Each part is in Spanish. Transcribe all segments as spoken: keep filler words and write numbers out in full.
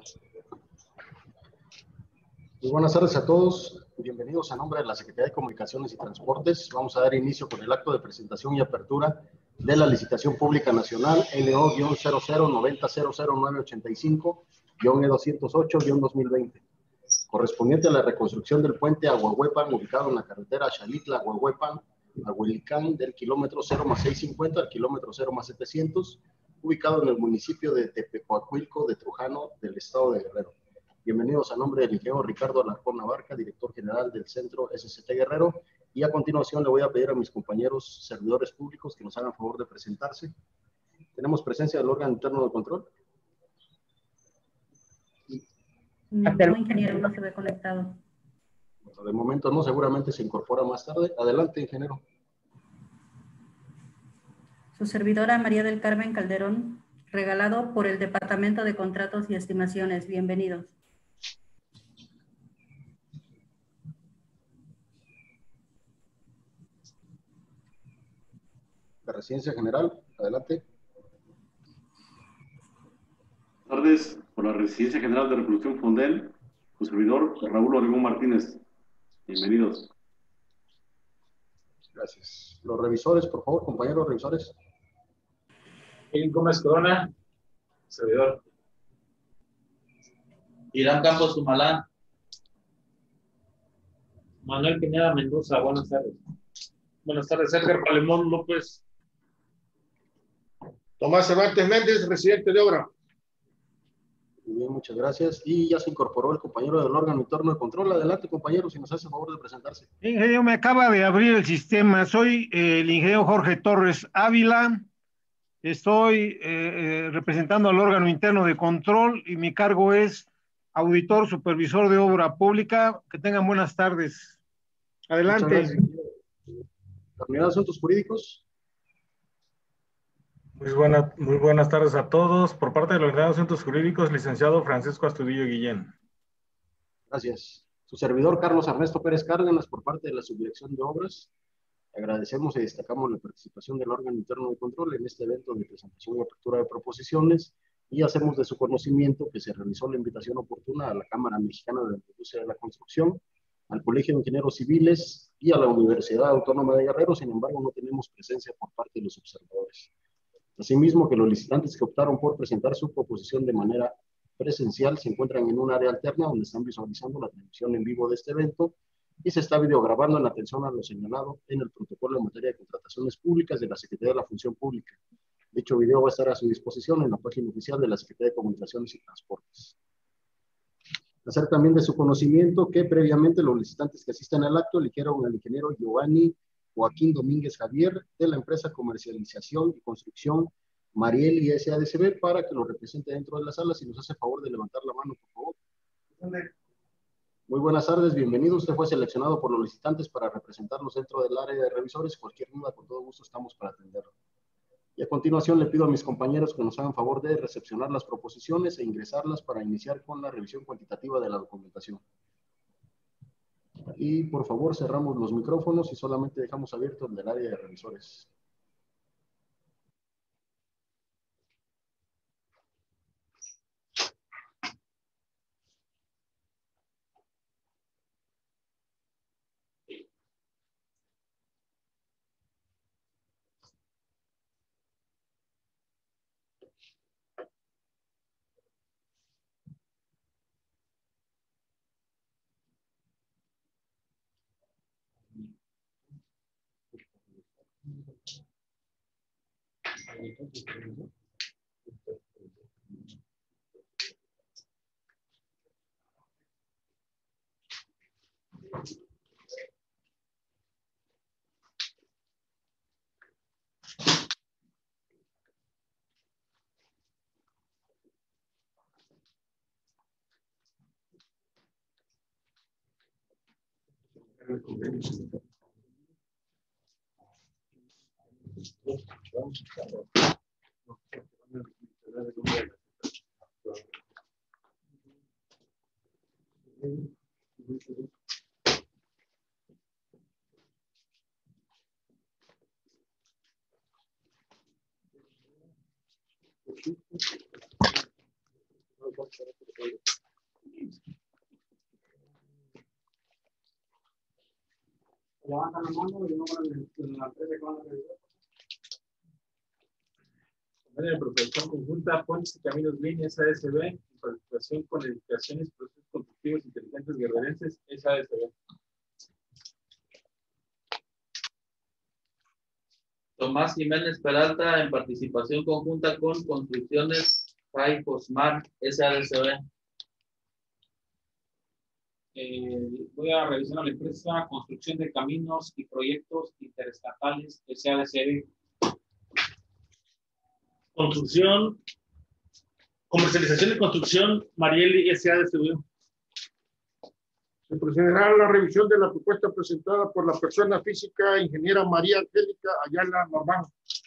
Muy buenas tardes a todos. Bienvenidos a nombre de la Secretaría de Comunicaciones y Transportes. Vamos a dar inicio con el acto de presentación y apertura de la licitación pública nacional L O cero cero nueve cero cero nueve ocho cinco E doscientos ocho dos mil veinte, correspondiente a la reconstrucción del puente Aguahuepan, ubicado en la carretera Xalitla-Aguahuepan, Ahuilicán, del kilómetro cero más seiscientos cincuenta al kilómetro cero más setecientos, ubicado en el municipio de Tepecuacuilco de Trujano, del estado de Guerrero. Bienvenidos a nombre del ingeniero Ricardo Alarcón Abarca, director general del Centro S C T Guerrero, y a continuación le voy a pedir a mis compañeros servidores públicos que nos hagan favor de presentarse. ¿Tenemos presencia del órgano interno de control? No, ingeniero, no se ve conectado. Bueno, de momento no, seguramente se incorpora más tarde. Adelante, ingeniero. Su servidora María del Carmen Calderón, regalado por el Departamento de Contratos y Estimaciones. Bienvenidos. La Residencia General, adelante. Buenas tardes, por la Residencia General de Reproducción Fondel, su servidor Raúl Oregón Martínez. Bienvenidos. Gracias. Los revisores, por favor, compañeros revisores. Elin Gómez Corona, servidor. Irán Campos Humalán. Manuel Pineda Mendoza, buenas tardes. Buenas tardes, Edgar Palemón López. Tomás Cervantes Méndez, residente de obra. Muy bien, muchas gracias. Y ya se incorporó el compañero del órgano interno de control. Adelante, compañero, si nos hace el favor de presentarse. Ingeniero, me acaba de abrir el sistema. Soy eh, el ingeniero Jorge Torres Ávila. Estoy eh, eh, representando al órgano interno de control y mi cargo es auditor supervisor de obra pública. Que tengan buenas tardes. Adelante. Terminado asuntos jurídicos. Muy, buena, muy buenas tardes a todos. Por parte de los Ordenados Asuntos Jurídicos, licenciado Francisco Astudillo Guillén. Gracias. Su servidor Carlos Ernesto Pérez Cárdenas, por parte de la Subdirección de Obras. Agradecemos y destacamos la participación del órgano interno de control en este evento de presentación y apertura de proposiciones, y hacemos de su conocimiento que se realizó la invitación oportuna a la Cámara Mexicana de la Industria de la Construcción, al Colegio de Ingenieros Civiles y a la Universidad Autónoma de Guerrero. Sin embargo, no tenemos presencia por parte de los observadores. Asimismo, que los licitantes que optaron por presentar su proposición de manera presencial se encuentran en un área alterna donde están visualizando la transmisión en vivo de este evento y se está videograbando en atención a lo señalado en el protocolo en materia de contrataciones públicas de la Secretaría de la Función Pública. Dicho video va a estar a su disposición en la página oficial de la Secretaría de Comunicaciones y Transportes. Hacer también de su conocimiento que previamente los licitantes que asisten al acto eligieron al ingeniero Giovanni Joaquín Domínguez Javier, de la empresa Comercialización y Construcción Marieli S A D C B, para que lo represente dentro de la sala. Si nos hace favor de levantar la mano, por favor. Muy buenas tardes, bienvenido. Usted fue seleccionado por los licitantes para representarnos dentro del área de revisores. Cualquier duda, con todo gusto estamos para atenderlo. Y a continuación le pido a mis compañeros que nos hagan favor de recepcionar las proposiciones e ingresarlas para iniciar con la revisión cuantitativa de la documentación. Y por favor cerramos los micrófonos y solamente dejamos abierto el del área de revisores. Levantan la mano y el nombre de la empresa que van a revisar. Convenio de protección conjunta, puentes y caminos líneas A S B, en participación con edificaciones y procesos constructivos inteligentes guerrerenses, es A S B. Tomás Jiménez Peralta, en participación conjunta con Construcciones Jai Cosmar, S A S B. Eh, voy a revisar a la empresa Construcción de Caminos y Proyectos Interestatales, S A S B. Construcción, comercialización y construcción, Marieli, S A S B. Se procederá a la revisión de la propuesta presentada por la persona física ingeniera María Angélica Ayala Normán.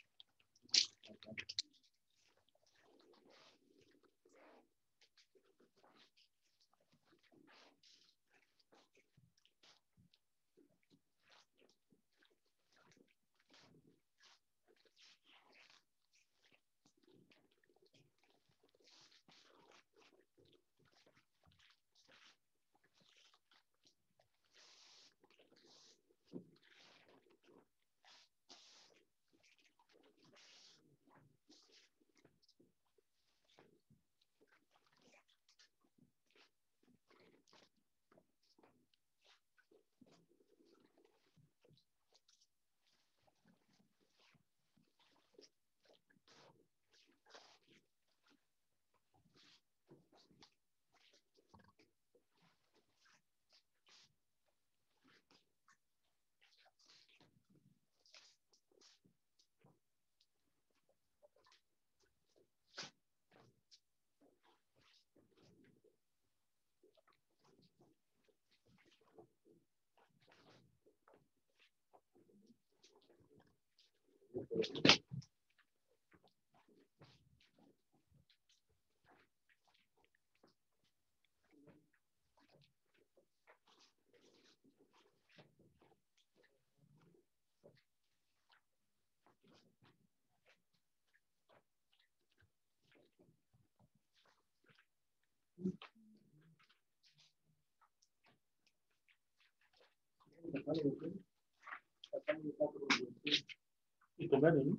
Y convenio, ¿no?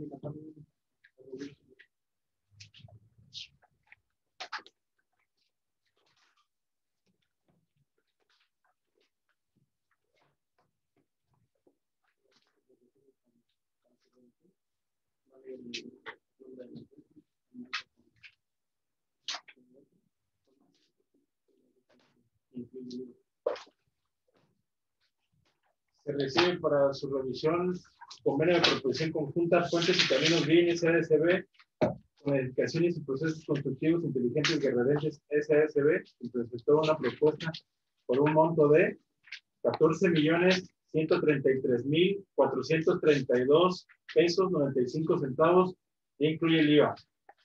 Se recibe para su revisión convenio de proposición conjunta Puentes y Caminos Bien S A S B con edificaciones y procesos constructivos inteligentes guerrerenses S A S B y presentó una propuesta por un monto de catorce millones ciento treinta y tres mil cuatrocientos treinta y dos pesos noventa y cinco centavos e incluye el I V A.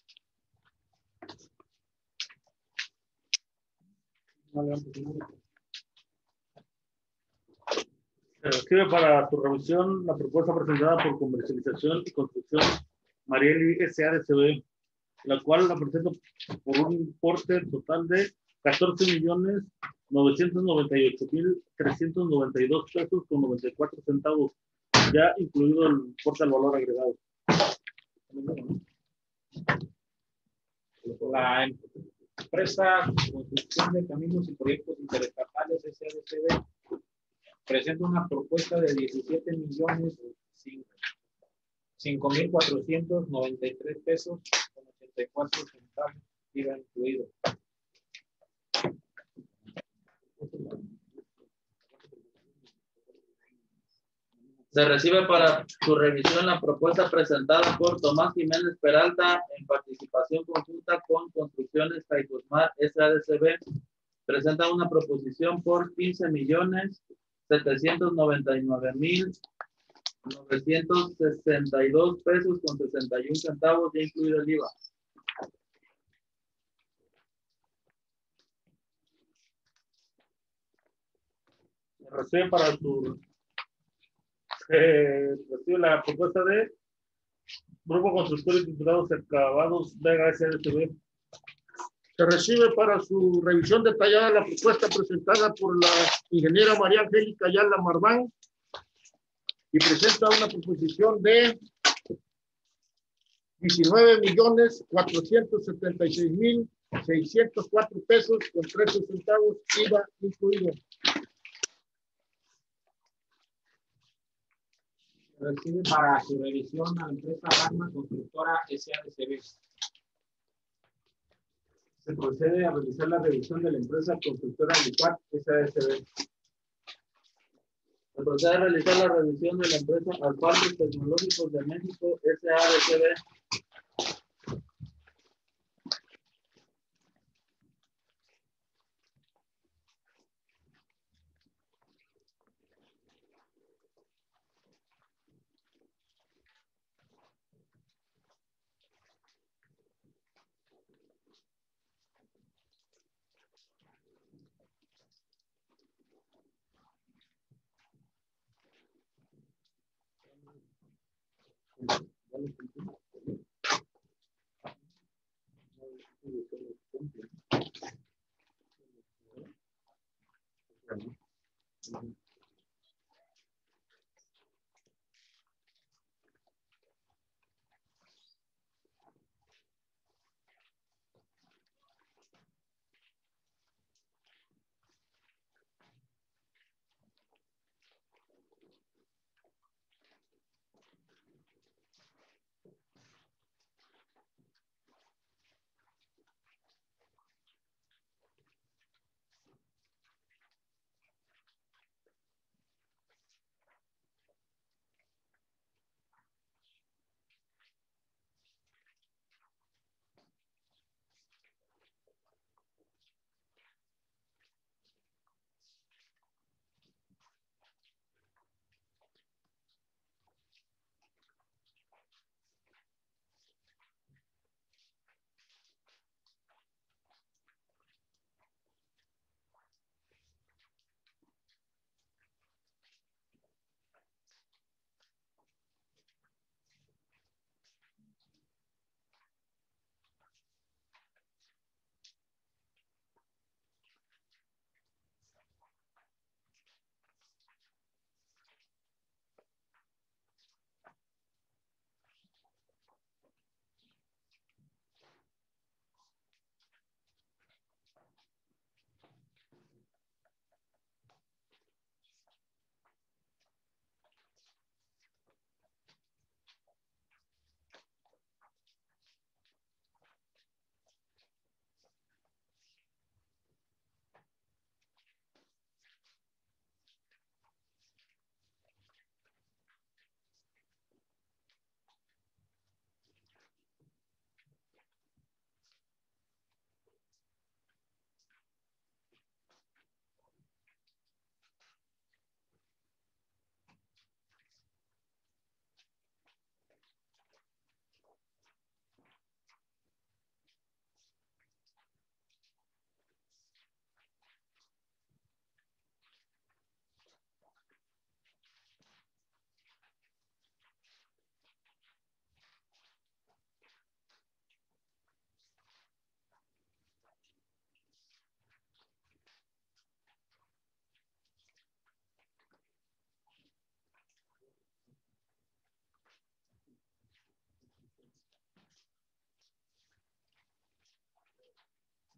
Se recibe para su revisión la propuesta presentada por Comercialización y Construcción Marieli S A S B, la cual la presento por un importe total de catorce millones novecientos noventa y ocho mil trescientos noventa y dos pesos con noventa y cuatro centavos, ya incluido el importe al valor agregado. La empresa Construcción de Caminos y Proyectos Interestatales S A S B presenta una propuesta de diecisiete millones cinco mil cuatrocientos noventa y tres pesos con ochenta y cuatro centavos, I V A incluido. Se recibe para su revisión la propuesta presentada por Tomás Jiménez Peralta en participación conjunta con Construcciones Caicosmar S A S B. Presenta una proposición por quince millones setecientos noventa y nueve mil novecientos sesenta y dos pesos con sesenta y un centavos, ya incluido el I V A. Recibe para su eh, recibe la propuesta de Grupo Constructores Titulados Acabados Vega S A S B. Se recibe para su revisión detallada la propuesta presentada por la ingeniera María Angélica Ayala Marván y presenta una proposición de diecinueve millones cuatrocientos setenta y seis mil seiscientos cuatro pesos con trece centavos, I V A incluido. Recibe para su revisión a la empresa Arma Constructora S A S B. Se procede a realizar la revisión de la empresa constructora Licuat S A S B. Se procede a realizar la revisión de la empresa Asfaltos Tecnológicos de México S A S B.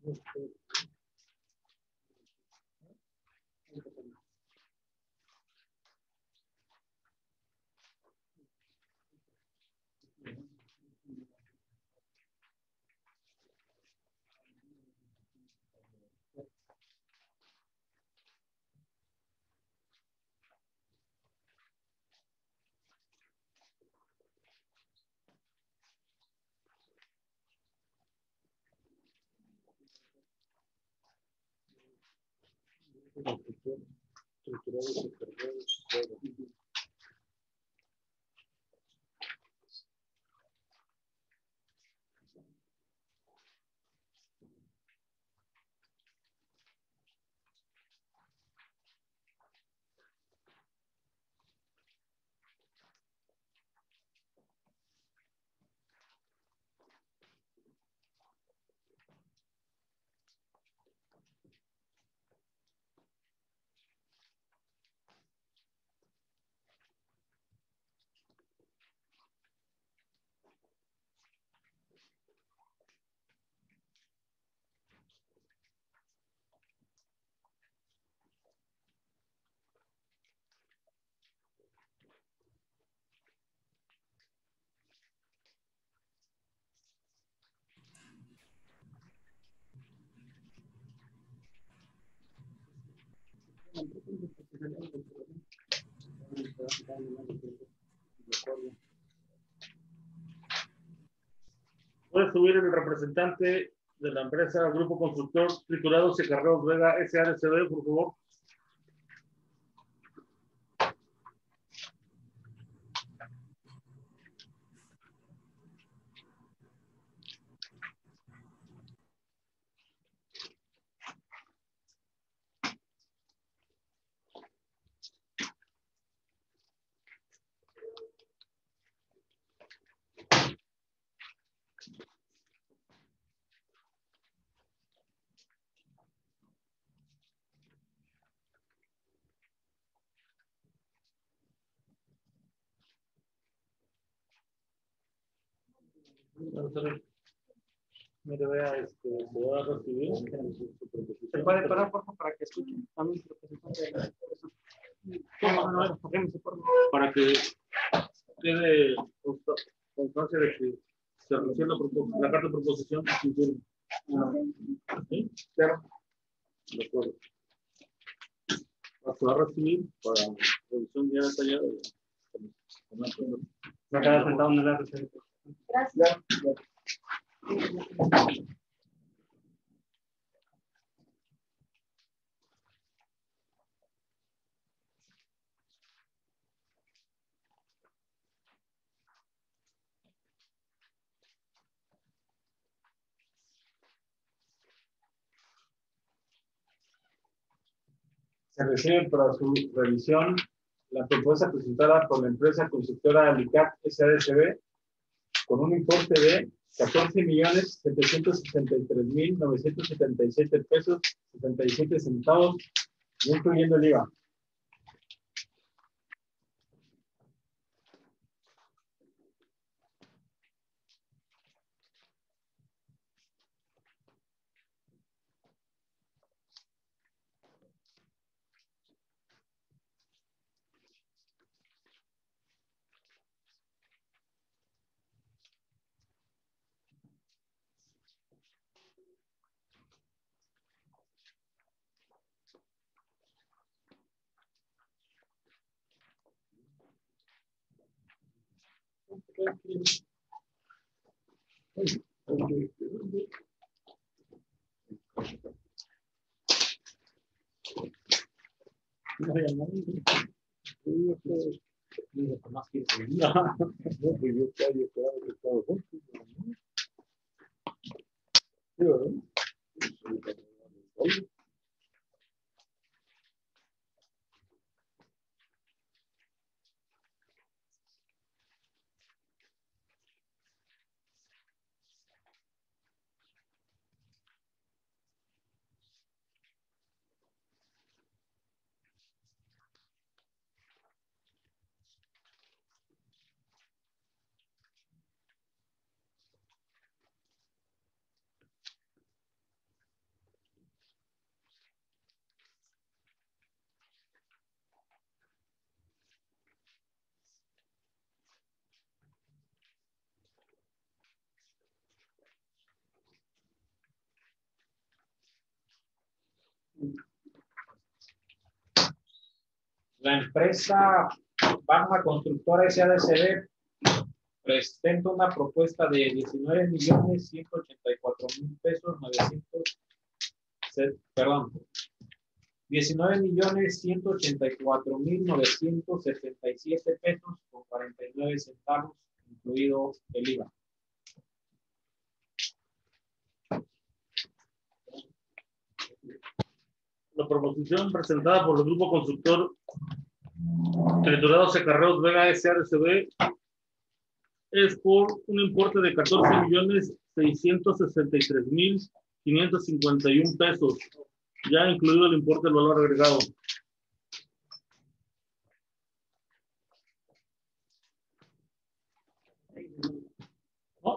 Puede subir el representante de la empresa Grupo Constructor Triturados y Carreros Vega S A D C B, por favor. Mire, vea, este, se va a recibir. ¿Se puede parar, por favor, para que escuchen también su representante? Para que quede constancia de que se recibe la, la carta de proposición. ¿Sí? Claro. De acuerdo. Se va a recibir para revisión ya detallada. Me acaba sentado en el lado. Gracias. Se recibe para su revisión la propuesta presentada por la empresa constructora Alicat S A D C B con un importe de catorce millones setecientos sesenta y tres mil novecientos setenta y siete pesos setenta y siete centavos, incluyendo el I V A. La empresa Bagma Constructora S A D C B presenta una propuesta de diecinueve millones ciento ochenta y cuatro mil pesos novecientos, perdón, diecinueve millones ciento ochenta y cuatro mil novecientos setenta y siete pesos con cuarenta y nueve centavos, incluido el I V A. La proposición presentada por el Grupo Constructor Triturados y Carreros Vega S A D C B es por un importe de catorce millones seiscientos sesenta y tres mil quinientos cincuenta y un pesos, ya incluido el importe del valor agregado. No,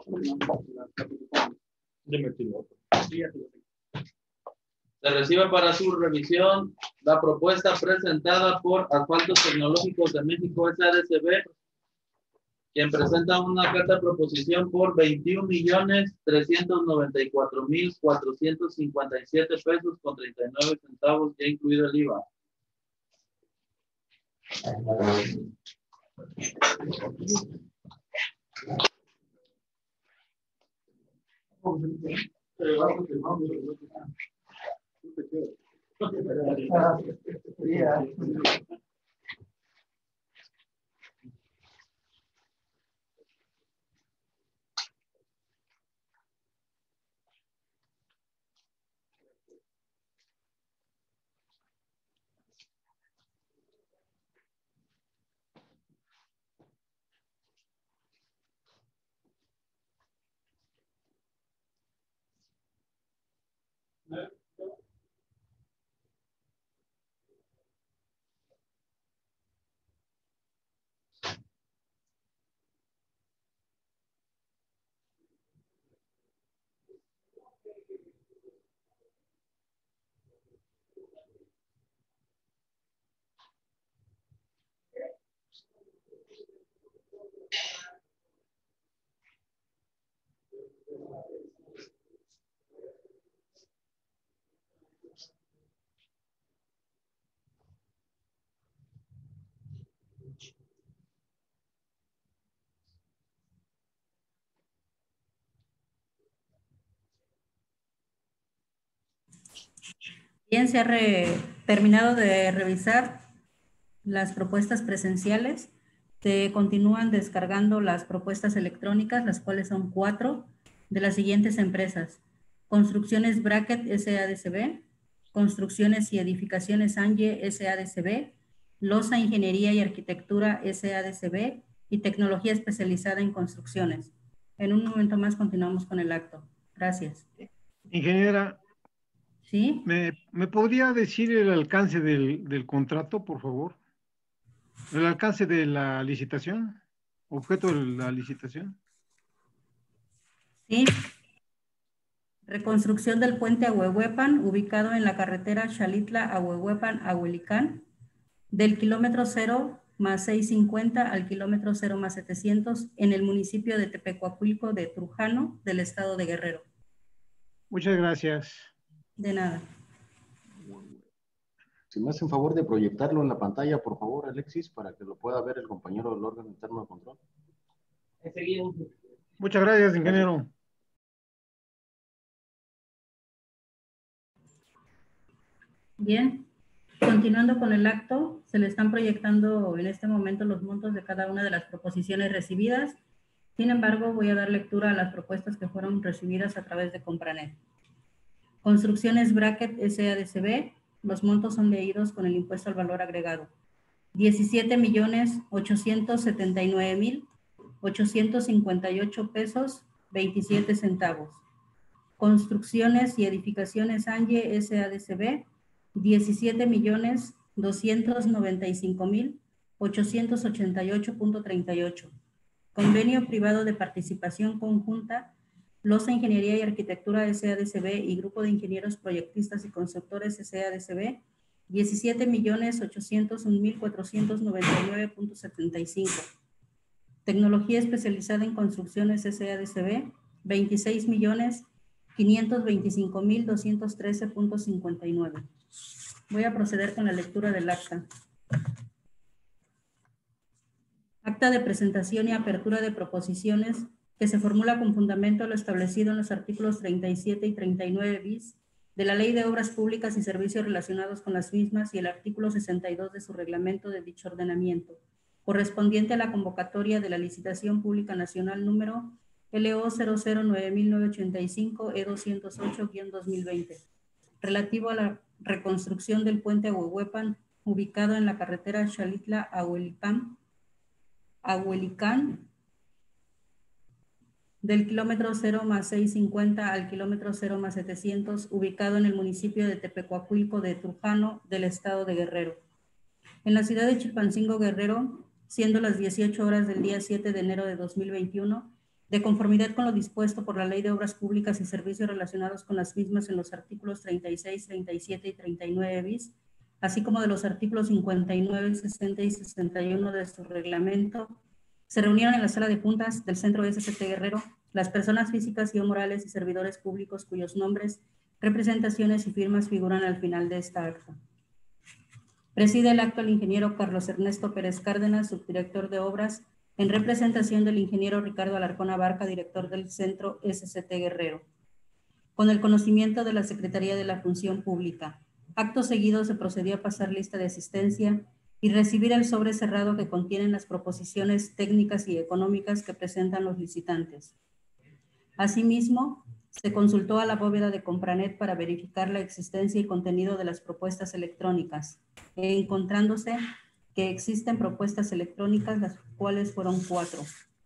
Se recibe para su revisión la propuesta presentada por Asfaltos Tecnológicos de México S A D C B, quien presenta una carta de proposición por veintiún millones trescientos noventa y cuatro mil cuatrocientos cincuenta y siete pesos con treinta y nueve centavos, ya incluido el I V A. Bien, se ha re- terminado de revisar las propuestas presenciales. Se continúan descargando las propuestas electrónicas, las cuales son cuatro, de las siguientes empresas: Construcciones Bracket S A D C B, Construcciones y Edificaciones Ange S A D C B, Loza Ingeniería y Arquitectura S A D C B y Tecnología Especializada en Construcciones. En un momento más continuamos con el acto. Gracias. Ingeniera, ¿sí? ¿me, me podría decir el alcance del, del contrato, por favor? El alcance de la licitación, objeto de la licitación. Sí. Reconstrucción del puente Ahuehuepan, ubicado en la carretera Xalitla-Ahuehuepan-Ahuelicán, del kilómetro cero más seiscientos cincuenta al kilómetro cero más setecientos en el municipio de Tepecuacuilco de Trujano, del estado de Guerrero. Muchas gracias. De nada. Si me hacen favor de proyectarlo en la pantalla, por favor, Alexis, para que lo pueda ver el compañero del órgano interno de control. Enseguida. Muchas gracias, ingeniero. Bien, continuando con el acto, se le están proyectando en este momento los montos de cada una de las proposiciones recibidas. Sin embargo, voy a dar lectura a las propuestas que fueron recibidas a través de Compranet. Construcciones Bracket S A D C B, los montos son leídos con el impuesto al valor agregado. diecisiete millones ochocientos setenta y nueve mil ochocientos cincuenta y ocho pesos veintisiete centavos. Construcciones y Edificaciones Ange S A D C B, diecisiete millones doscientos noventa y cinco mil ochocientos ochenta y ocho punto treinta y ocho. Convenio privado de participación conjunta Loza Ingeniería y Arquitectura S A D C B y Grupo de Ingenieros Proyectistas y Constructores S A D C B, diecisiete millones ochocientos un mil cuatrocientos noventa y nueve punto setenta y cinco. Tecnología Especializada en Construcciones S A D C B, veintiséis millones quinientos veinticinco mil doscientos trece punto cincuenta y nueve. Voy a proceder con la lectura del acta. Acta de presentación y apertura de proposiciones que se formula con fundamento a lo establecido en los artículos treinta y siete y treinta y nueve bis de la Ley de Obras Públicas y Servicios relacionados con las mismas y el artículo sesenta y dos de su reglamento de dicho ordenamiento, correspondiente a la convocatoria de la licitación pública nacional número L O cero cero nueve mil novecientos ochenta y cinco E doscientos ocho guión dos mil veinte, relativo a la reconstrucción del puente Ahuehuepan, ubicado en la carretera Xalitla-Ahuelicán, Ahuelicán, del kilómetro cero más seiscientos cincuenta al kilómetro cero más setecientos, ubicado en el municipio de Tepecuacuilco de Trujano, del estado de Guerrero. En la ciudad de Chilpancingo, Guerrero, siendo las dieciocho horas del día siete de enero de dos mil veintiuno, de conformidad con lo dispuesto por la Ley de Obras Públicas y Servicios relacionados con las mismas en los artículos treinta y seis, treinta y siete y treinta y nueve bis, así como de los artículos cincuenta y nueve, sesenta y sesenta y uno de su reglamento, se reunieron en la sala de juntas del Centro S C T Guerrero las personas físicas y o morales y servidores públicos cuyos nombres, representaciones y firmas figuran al final de esta acta. Preside el acto el ingeniero Carlos Ernesto Pérez Cárdenas, subdirector de obras, en representación del ingeniero Ricardo Alarcón Abarca, director del Centro S C T Guerrero. Con el conocimiento de la Secretaría de la Función Pública, acto seguido se procedió a pasar lista de asistencia y recibir el sobre cerrado que contienen las proposiciones técnicas y económicas que presentan los licitantes. Asimismo, se consultó a la bóveda de Compranet para verificar la existencia y contenido de las propuestas electrónicas, encontrándose que existen propuestas electrónicas, las cuales fueron cuatro.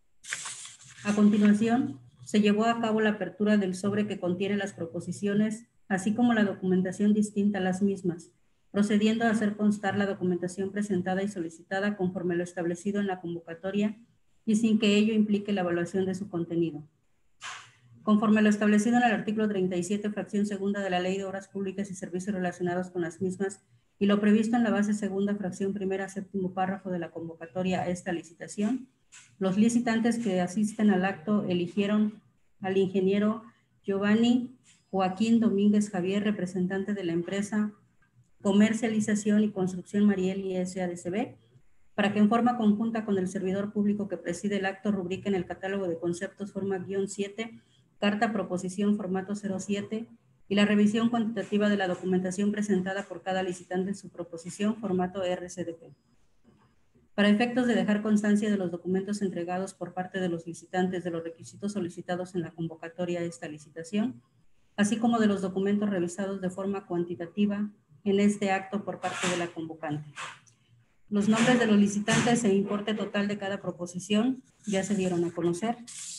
A continuación, se llevó a cabo la apertura del sobre que contiene las proposiciones, así como la documentación distinta a las mismas, procediendo a hacer constar la documentación presentada y solicitada conforme lo establecido en la convocatoria y sin que ello implique la evaluación de su contenido. Conforme lo establecido en el artículo treinta y siete, fracción segunda de la Ley de Obras Públicas y Servicios relacionados con las mismas y lo previsto en la base segunda, fracción primera, séptimo párrafo de la convocatoria a esta licitación, los licitantes que asisten al acto eligieron al ingeniero Giovanni Joaquín Domínguez Javier, representante de la empresa Comercialización y Construcción Marieli S A D C B, para que en forma conjunta con el servidor público que preside el acto rubrique en el catálogo de conceptos forma guión siete, carta proposición formato cero siete y la revisión cuantitativa de la documentación presentada por cada licitante en su proposición formato R C D P. Para efectos de dejar constancia de los documentos entregados por parte de los licitantes de los requisitos solicitados en la convocatoria a esta licitación, así como de los documentos revisados de forma cuantitativa en este acto por parte de la convocante. Los nombres de los licitantes e importe total de cada proposición ya se dieron a conocer.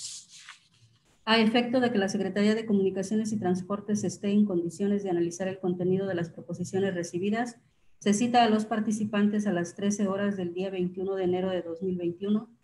A efecto de que la Secretaría de Comunicaciones y Transportes esté en condiciones de analizar el contenido de las proposiciones recibidas, se cita a los participantes a las trece horas del día veintiuno de enero de dos mil veintiuno